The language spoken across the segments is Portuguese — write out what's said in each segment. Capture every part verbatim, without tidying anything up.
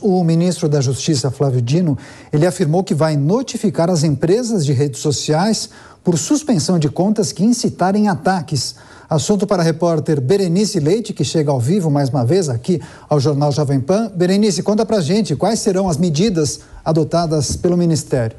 o ministro da Justiça, Flávio Dino, ele afirmou que vai notificar as empresas de redes sociais por suspensão de contas que incitarem ataques. Assunto para a repórter Berenice Leite, que chega ao vivo mais uma vez aqui ao Jornal Jovem Pan. Berenice, conta pra gente quais serão as medidas adotadas pelo Ministério.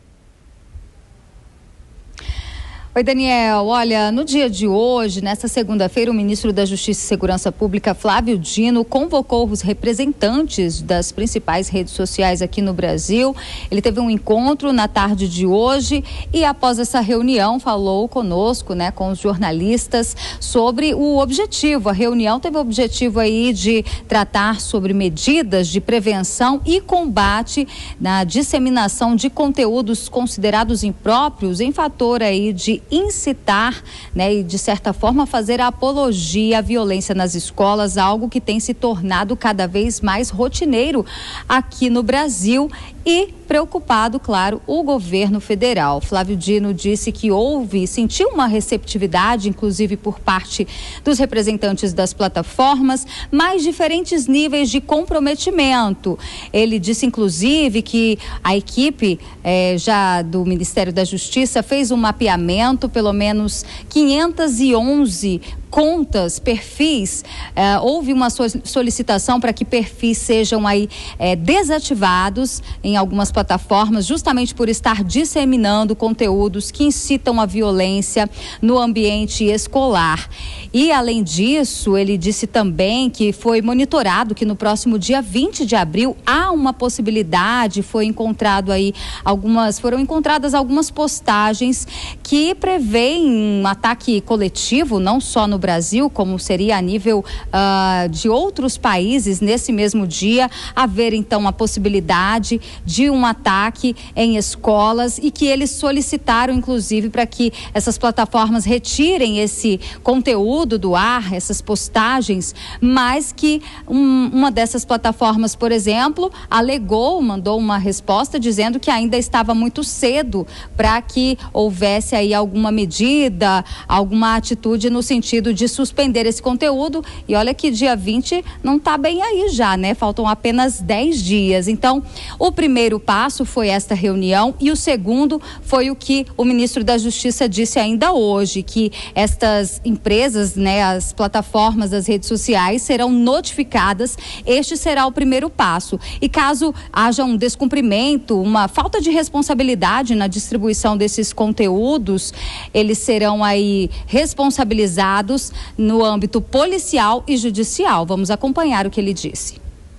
Oi, Daniel. Olha, no dia de hoje, nesta segunda-feira, o ministro da Justiça e Segurança Pública, Flávio Dino, convocou os representantes das principais redes sociais aqui no Brasil. Ele teve um encontro na tarde de hoje e, após essa reunião, falou conosco, né, com os jornalistas, sobre o objetivo. A reunião teve o objetivo aí de tratar sobre medidas de prevenção e combate na disseminação de conteúdos considerados impróprios em fator aí de incitar, né, e de certa forma fazer a apologia à violência nas escolas, algo que tem se tornado cada vez mais rotineiro aqui no Brasil e preocupado, claro, o governo federal. Flávio Dino disse que houve, sentiu uma receptividade, inclusive por parte dos representantes das plataformas, mas diferentes níveis de comprometimento. Ele disse, inclusive, que a equipe eh, já do Ministério da Justiça fez um mapeamento, pelo menos quinhentas e onze contas, perfis, eh, houve uma solicitação para que perfis sejam aí eh, desativados em algumas plataformas, justamente por estar disseminando conteúdos que incitam a violência no ambiente escolar. E, além disso, ele disse também que foi monitorado que no próximo dia vinte de abril há uma possibilidade, foi encontrado aí algumas, foram encontradas algumas postagens que prevêem um ataque coletivo, não só no Brasil, como seria a nível uh, de outros países, nesse mesmo dia, haver então a possibilidade de um ataque em escolas e que eles solicitaram, inclusive, para que essas plataformas retirem esse conteúdo do ar, essas postagens, mas que um, uma dessas plataformas, por exemplo, alegou, mandou uma resposta dizendo que ainda estava muito cedo para que houvesse aí alguma medida, alguma atitude no sentido de suspender esse conteúdo. E olha que dia vinte não está bem aí já, né? Faltam apenas dez dias. Então, o primeiro passo foi esta reunião e o segundo foi o que o ministro da Justiça disse ainda hoje, que estas empresas, né, as plataformas das redes sociais serão notificadas. Este será o primeiro passo. E caso haja um descumprimento, uma falta de responsabilidade na distribuição desses conteúdos, eles serão aí responsabilizados no âmbito policial e judicial. Vamos acompanhar o que ele disse.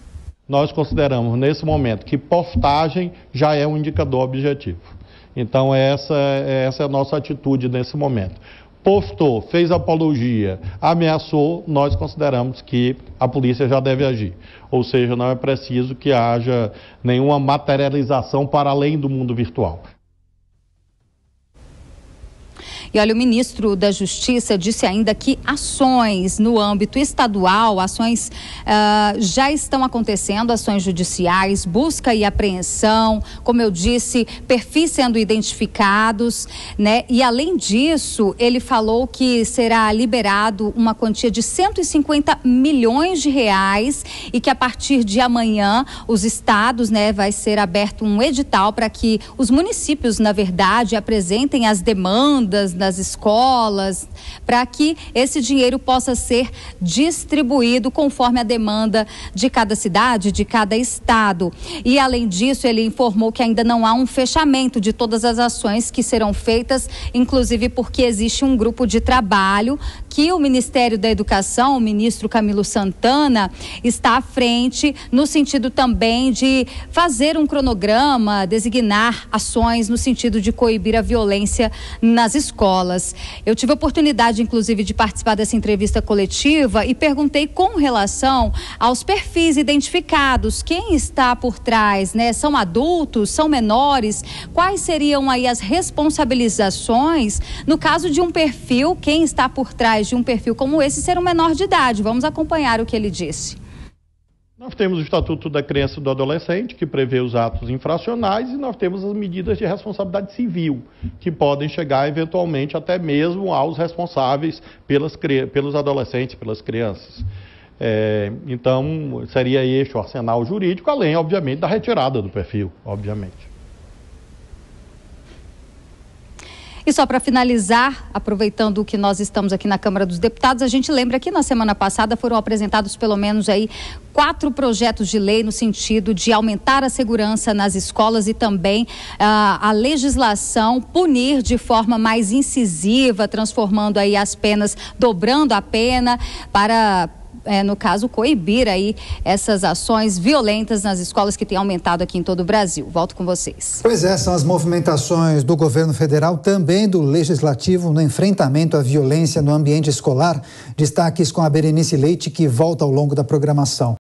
Nós consideramos nesse momento que postagem já é um indicador objetivo. Então essa, essa é a nossa atitude nesse momento. Postou, fez apologia, ameaçou, nós consideramos que a polícia já deve agir. Ou seja, não é preciso que haja nenhuma materialização para além do mundo virtual. E olha, o ministro da Justiça disse ainda que ações no âmbito estadual, ações uh, já estão acontecendo, ações judiciais, busca e apreensão, como eu disse, perfis sendo identificados, né? E além disso, ele falou que será liberado uma quantia de cento e cinquenta milhões de reais e que a partir de amanhã os estados, né, vai ser aberto um edital para que os municípios, na verdade, apresentem as demandas das escolas, para que esse dinheiro possa ser distribuído conforme a demanda de cada cidade, de cada estado. E, além disso, ele informou que ainda não há um fechamento de todas as ações que serão feitas, inclusive porque existe um grupo de trabalho que o Ministério da Educação, o ministro Camilo Santana, está à frente no sentido também de fazer um cronograma, designar ações no sentido de coibir a violência nas escolas. Eu tive a oportunidade, inclusive, de participar dessa entrevista coletiva e perguntei com relação aos perfis identificados, quem está por trás, né? São adultos, são menores? Quais seriam aí as responsabilizações no caso de um perfil, quem está por trás de um perfil como esse ser um menor de idade? Vamos acompanhar o que ele disse. Nós temos o Estatuto da Criança e do Adolescente, que prevê os atos infracionais, e nós temos as medidas de responsabilidade civil, que podem chegar eventualmente até mesmo aos responsáveis pelas, pelos adolescentes, pelas crianças. É, então, seria este o arsenal jurídico, além, obviamente, da retirada do perfil, obviamente. E só para finalizar, aproveitando que nós estamos aqui na Câmara dos Deputados, a gente lembra que na semana passada foram apresentados pelo menos aí quatro projetos de lei no sentido de aumentar a segurança nas escolas e também ah, a legislação punir de forma mais incisiva, transformando aí as penas, dobrando a pena para... É, no caso, coibir aí essas ações violentas nas escolas que têm aumentado aqui em todo o Brasil. Volto com vocês. Pois é, são as movimentações do governo federal, também do legislativo, no enfrentamento à violência no ambiente escolar. Destaques com a Berenice Leite, que volta ao longo da programação.